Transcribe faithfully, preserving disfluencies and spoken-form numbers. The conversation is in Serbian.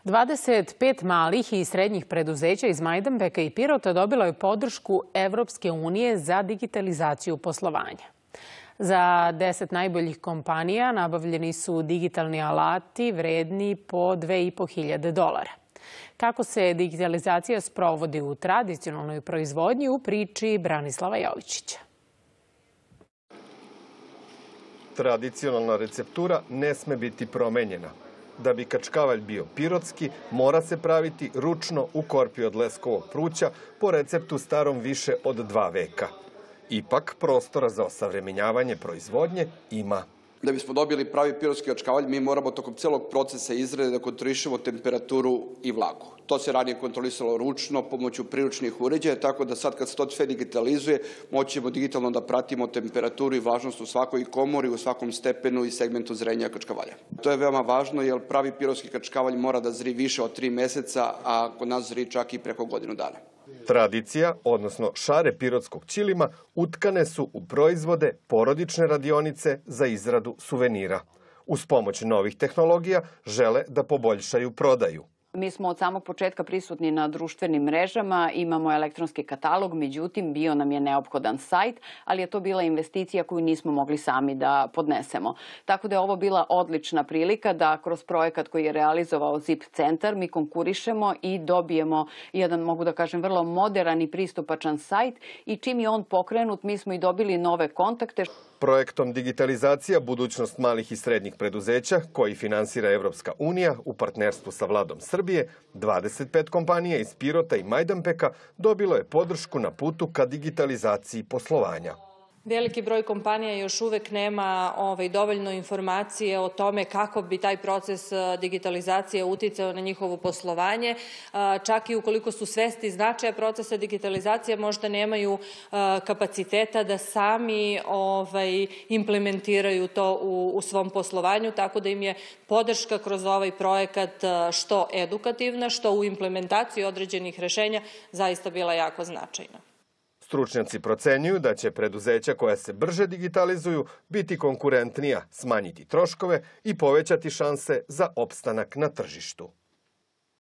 dvadeset pet malih i srednjih preduzeća iz Majdanpeka i Pirota dobilo je podršku Evropske unije za digitalizaciju poslovanja. Za deset najboljih kompanija nabavljeni su digitalni alati vredni po dve i po hiljade dolara. Kako se digitalizacija sprovodi u tradicionalnoj proizvodnji u priči Branislava Jovičića. Tradicionalna receptura ne sme biti promenjena. Da bi kačkavalj bio pirotski, mora se praviti ručno u korpi od leskovog pruća po receptu starom više od dva veka. Ipak, prostora za osavremenjavanje proizvodnje ima. Da bismo dobili pravi pirotski kačkavalj, mi moramo tokom celog procesa izrade da kontrolišemo temperaturu i vlagu. To se ranije kontrolisalo ručno, pomoću priručnih uređaja, tako da sad kad se to sve digitalizuje, moćemo digitalno da pratimo temperaturu i vlažnost u svakoj komori, u svakom stepenu i segmentu zrenja kačkavalja. To je veoma važno jer pravi pirotski kačkavalj mora da zri više od tri meseca, a kod nas zri čak i preko godinu dana. Tradicija, odnosno šare pirotskog ćilima, utkane su u proizvode porodične radionice za izradu suvenira. Uz pomoć novih tehnologija žele da poboljšaju prodaju. Mi smo od samog početka prisutni na društvenim mrežama, imamo elektronski katalog, međutim bio nam je neophodan sajt, ali je to bila investicija koju nismo mogli sami da podnesemo. Tako da je ovo bila odlična prilika da kroz projekat koji je realizovao Zip centar mi konkurišemo i dobijemo jedan, mogu da kažem, vrlo moderan i pristupačan sajt i čim je on pokrenut mi smo i dobili nove kontakte. Projektom Digitalizacija budućnost malih i srednjih preduzeća, koji finansira Evropska unija u partnerstvu sa Vladom Srbije, dvadeset pet kompanija iz Pirota i Majdanpeka dobilo je podršku na putu ka digitalizaciji poslovanja. Veliki broj kompanija još uvek nema ovaj, dovoljno informacije o tome kako bi taj proces digitalizacije uticao na njihovo poslovanje. Čak i ukoliko su svesti značaja procesa digitalizacije, možda nemaju kapaciteta da sami ovaj, implementiraju to u, u svom poslovanju, tako da im je podrška kroz ovaj projekat što edukativna, što u implementaciji određenih rešenja zaista bila jako značajna. Stručnjaci procenjuju da će preduzeća koja se brže digitalizuju biti konkurentnija, smanjiti troškove i povećati šanse za opstanak na tržištu.